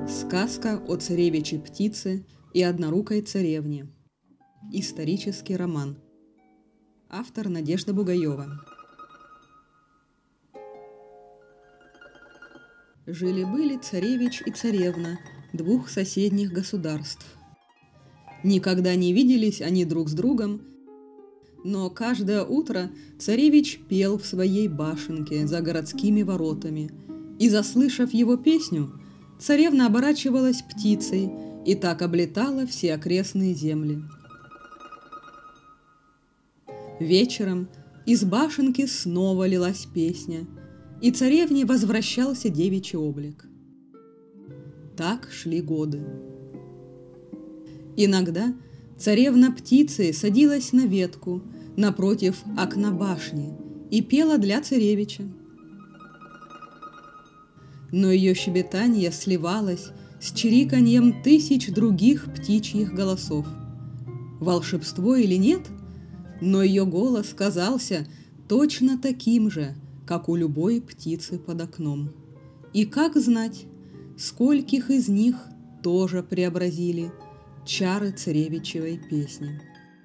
Сказка о царевиче-птице и однорукой царевне. Исторический роман. Автор Надежда Бугаева. Жили-были царевич и царевна двух соседних государств. Никогда не виделись они друг с другом, но каждое утро царевич пел в своей башенке за городскими воротами, и, заслышав его песню, царевна оборачивалась птицей и так облетала все окрестные земли. Вечером из башенки снова лилась песня, и царевне возвращался девичий облик. Так шли годы. Иногда царевна птицей садилась на ветку напротив окна башни и пела для царевича. Но ее щебетание сливалось с чириканьем тысяч других птичьих голосов. Волшебство или нет, но ее голос казался точно таким же, как у любой птицы под окном. И как знать, скольких из них тоже преобразили чары царевичевой песни.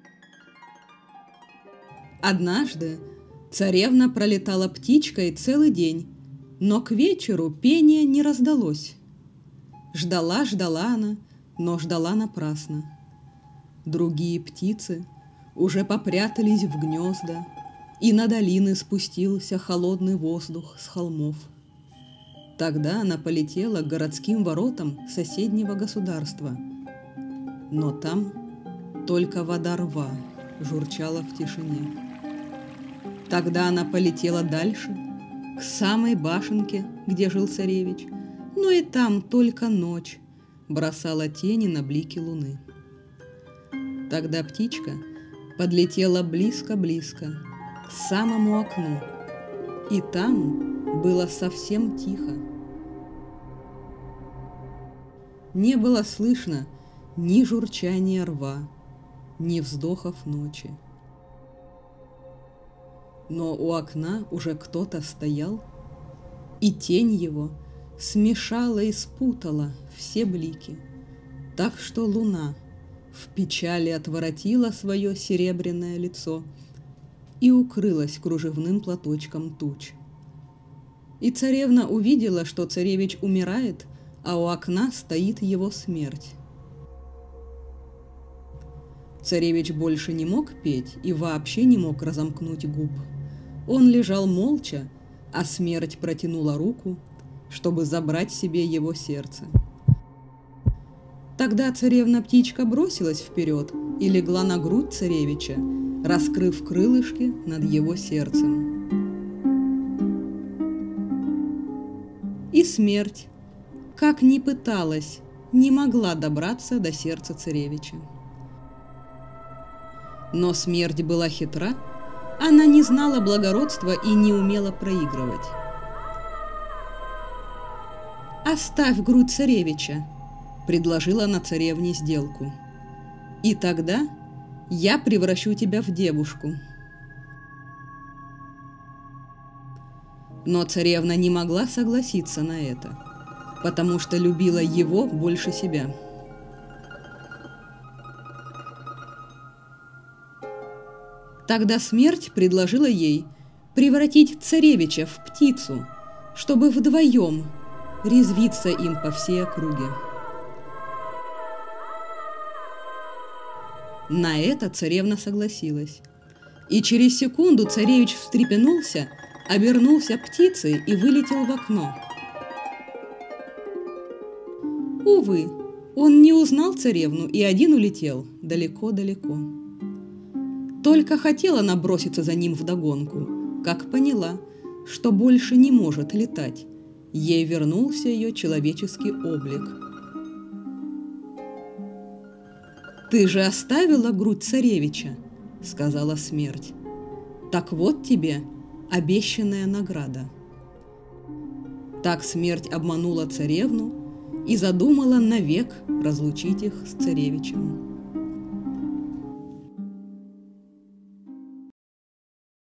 Однажды царевна пролетала птичкой целый день, но к вечеру пение не раздалось. Ждала она, но ждала напрасно. Другие птицы уже попрятались в гнезда, и на долины спустился холодный воздух с холмов. Тогда она полетела к городским воротам соседнего государства, но там только вода рва журчала в тишине. Тогда она полетела дальше, к самой башенке, где жил царевич, но и там только ночь бросала тени на блики луны. Тогда птичка подлетела близко-близко к самому окну, и там было совсем тихо. Не было слышно ни журчания рва, ни вздохов ночи. Но у окна уже кто-то стоял, и тень его смешала и спутала все блики, так что луна в печали отворотила свое серебряное лицо и укрылась кружевным платочком туч. И царевна увидела, что царевич умирает, а у окна стоит его смерть. Царевич больше не мог петь и вообще не мог разомкнуть губ. Он лежал молча, а смерть протянула руку, чтобы забрать себе его сердце. Тогда царевна-птичка бросилась вперед и легла на грудь царевича, раскрыв крылышки над его сердцем. И смерть, как ни пыталась, не могла добраться до сердца царевича. Но смерть была хитра, она не знала благородства и не умела проигрывать. «Оставь грудь царевича», — предложила она царевне сделку. «И тогда я превращу тебя в девушку». Но царевна не могла согласиться на это, потому что любила его больше себя. Тогда смерть предложила ей превратить царевича в птицу, чтобы вдвоем резвиться им по всей округе. На это царевна согласилась, и через секунду царевич встрепенулся, обернулся птицей и вылетел в окно. Увы, он не узнал царевну и один улетел далеко-далеко. Только хотела она броситься за ним вдогонку, как поняла, что больше не может летать. Ей вернулся ее человеческий облик. «Ты же оставила грудь царевича», — сказала смерть. «Так вот тебе обещанная награда». Так смерть обманула царевну и задумала навек разлучить их с царевичем.